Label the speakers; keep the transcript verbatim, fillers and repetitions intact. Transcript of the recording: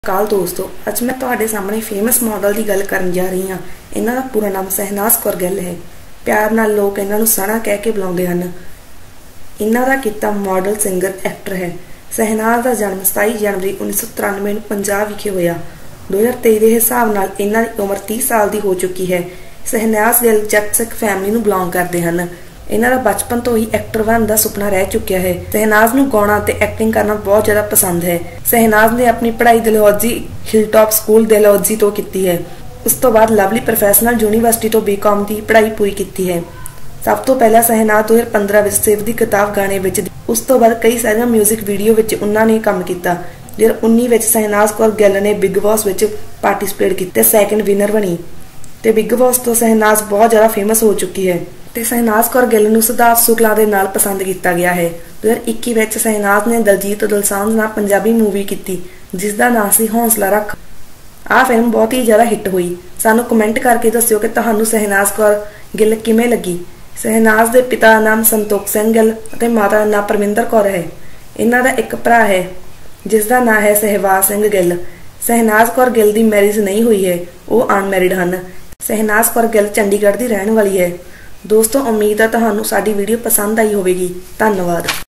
Speaker 1: काल दोस्तों, अज मैं तुहाडे सामने फेमस मॉडल की गल करन जा रही हाँ। इन्हां दा पूरा नाम सहनाज कौर गिल है। प्यार नाल लोग इन्हां नूं सना कह के बुलाउंदे हन। इन्हां दा किता मॉडल, सिंगर, एक्टर है। सहनाज का जन्म सताई जनवरी उन्नीस सौ तिरानवे नूं पंजाब विखे होया। दो हज़ार तेई के हिसाब नाल इन्हां दी उम्र तीस साल की हो चुकी है। सहनाज गिल जट सिख फैमिली नूं बिलोंग करते हैं। इन्हां दा बचपन तो ही एक्टर बनने का सुपना रह चुका है। सहनाज नूं गाउणा ते एक्टिंग करना बहुत ज़्यादा पसंद है। सहनाज ने अपनी पढ़ाई डलहौजी हिलटॉप स्कूल डलहौजी तो की है। उस तो बाद लवली प्रोफैशनल यूनीवर्सिटी तो बी कॉम की पढ़ाई पूरी की है। सब तो पहला सहनाज दो हज़ार पंद्रह में सिव की किताब गाने विच, उस तो बाद कई सारिया म्यूजिक वीडियो विच उन्होंने काम किया। दो हज़ार उन्नीस में सहनाज कौर गिल ने बिग बॉस में पार्टिसिपेट किया, सैकेंड विनर बनी। तो बिग बॉस तो सहनाज बहुत ज़्यादा फेमस हो चुकी है। तो सहनाज कौर गिल नूं सिद्धार्थ शुक्ला के नाल पसंद किया गया है। दो हज़ार इक्की में सहनाज ने दलजीत दोसांझ नाल पंजाबी मूवी की जिसका नाम सी हौसला रख। आ फिल्म बहुत ही ज़्यादा हिट हुई। सानू कमेंट करके दस्सिओ कि तुहानू सहनाज कौर गिल किवें लगी। सहनाज के पिता का नाम संतोख सिंह गिल और माता का नाम परमिंदर कौर है। इन्हां दा एक भरा है जिसका नाम है सहवाग सिंह गिल। सहनाज कौर गिल की मैरिज नहीं हुई है, वो अनमैरिड हैं। सहनाज कौर गिल चंडीगढ़ की रहने वाली है। दोस्तों, उम्मीद है तुहानू साडी वीडियो पसंद आई होवेगी। धन्यवाद।